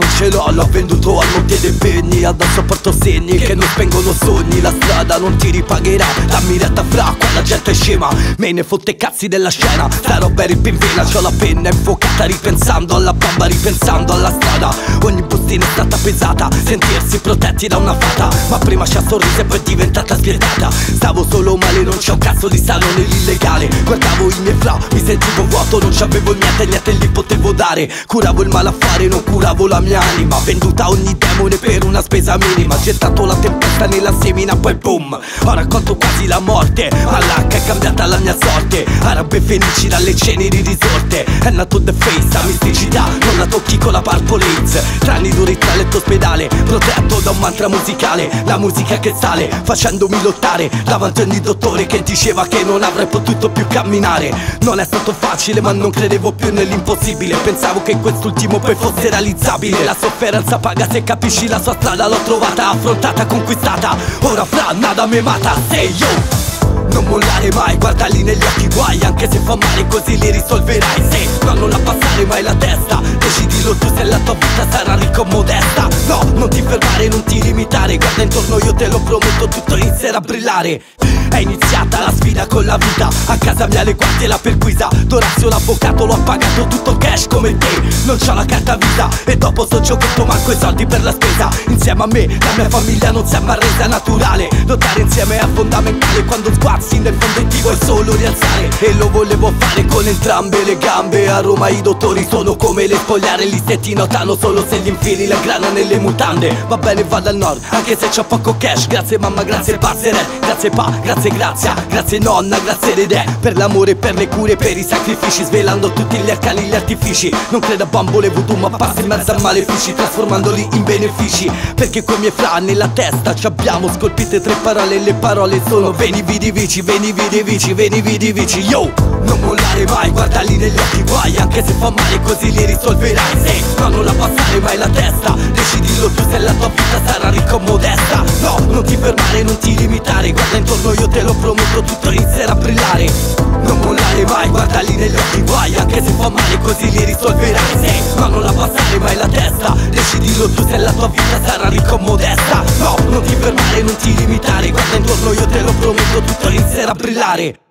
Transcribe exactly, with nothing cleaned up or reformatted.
ce l'ho, l'ho venduto al monte dei penni. Addosso porto segni che non spengono sogni. La strada non ti ripagherà, dammi retta fra, qua la gente è scema. Me ne fotte cazzi della scena, sta roba è rip in vena. C'ho la penna infuocata ripensando alla bamba, ripensando alla strada. Ogni bustina è stata pesata, sentirsi protetti da una fata. Ma prima ci ha sorriso e poi è diventata spietata. Stavo solo male, non c'è un cazzo di sano nell'illegale. Guardavo i miei fra, mi sentivo vuoto, non c'avevo niente, niente gli potevo dare. Curavo il malaffare, non curavo la mia anima. Venduta ogni demone per una spesa minima. Gettato la tempesta nella semina, poi boom, ho raccolto quasi la morte. Ma l'H è cambiata la mia sorte. Arabe felici dalle ceneri risorte. È nato The Face, la misticità non la tocchi con la Purple Haze. Tranni duri tra letto ospedale, protetto da un mantra musicale. La musica che sale, facendomi lottare davanti a ogni dottore che diceva che non avrei potuto più camminare. Non è stato facile, ma non credevo più nell'impossibile. Pensavo che quest'ultimo poi fosse realizzabile. La sofferenza paga, se capisci la sua strada. L'ho trovata, affrontata, conquistata. Ora fra nada me mata, sei yo. Non mollare mai, guardali negli occhi guai. Anche se fa male così li risolverai. Se no, non la passare mai la testa. Decidilo tu se la tua vita sarà ricca o modesta. No, non ti fermare, non ti limitare. Guarda intorno, io te lo prometto, tutto inizierà a brillare. È iniziata la sfida con la vita. A casa mia le guardie la perquisa. Dorazio l'avvocato lo ha pagato tutto cash come te. Non c'ho la carta vita e dopo sto giocato manco i soldi per la spesa. Insieme a me la mia famiglia non si è mai resa naturale. Lottare insieme è fondamentale. Quando sguazzi nel fondo ti vuoi solo rialzare. E lo volevo fare con entrambe le gambe. A Roma i dottori sono come le spogliare. Lì se ti notano solo se gli infili la grana nelle mutande. Va bene, vado al nord anche se c'ho poco cash. Grazie mamma, grazie Bazzeret, grazie pa, grazie grazia, grazie nonna, grazie redè. Per l'amore, per le cure, per i sacrifici. Svelando tutti gli arcani, gli artifici. Non credo a bambole voodoo, ma passi in mezzo a malefici, trasformandoli in benefici. Perché coi miei fra nella testa ci abbiamo scolpite tre parole. E le parole sono veni vidi vici, veni vidi vici, veni vidi vici. Yo, non mollare mai, guardali negli occhi guai. Anche se fa male così li risolverai. Se no, non la passare mai la testa. Decidilo tu se la tua vita sarà ricca o modesta. No, non ti fermare, non ti limitare. Guarda intorno, io te lo prometto, tutto inizierà a brillare. Non mollare mai, guardali negli occhi guai. Anche se fa male così li risolverai. Se no, non la passare mai la testa. Decidilo tu se la tua vita sarà ricca o modesta. No, non ti fermare, non ti limitare. Guarda intorno, io te lo prometto, tutto inizierà a brillare.